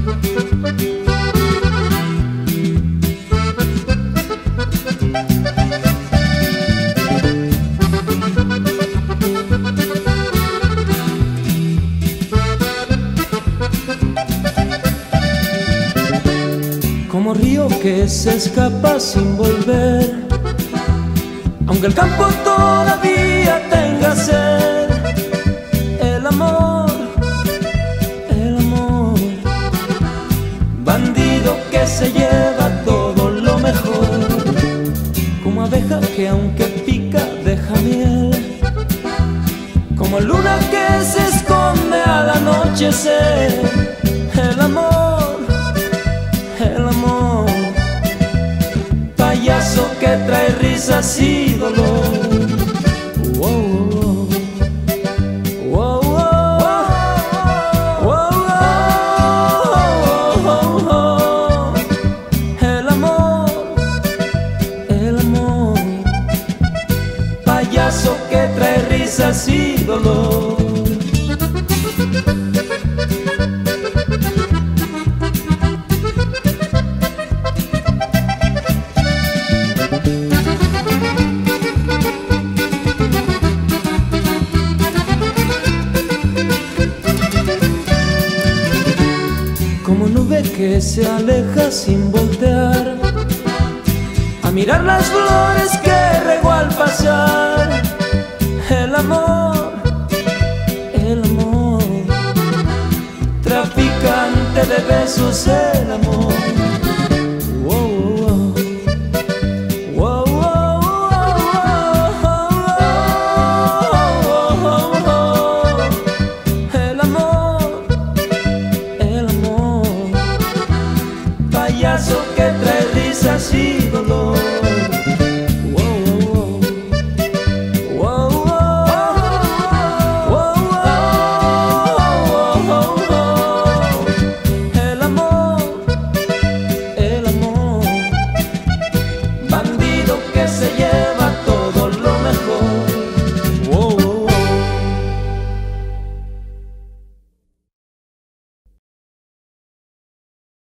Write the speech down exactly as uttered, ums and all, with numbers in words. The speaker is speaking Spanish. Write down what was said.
Como río que se escapa sin volver, aunque el campo todavía tenga sed. El amor, el amor, bandido que se lleva todo lo mejor. Como abeja que aunque pica deja miel, como luna que se esconde al anochecer. El amor, el amor, payaso que trae risas y dolor. Wow, wow, wow, wow, wow. El amor, el amor, payaso que trae risas y dolor. Como nube que se aleja sin voltear a mirar las flores que regó al pasar. El amor, el amor, traficante de besos, el amor. Wow, wow, wow, wow, wow. El amor, el amor, payaso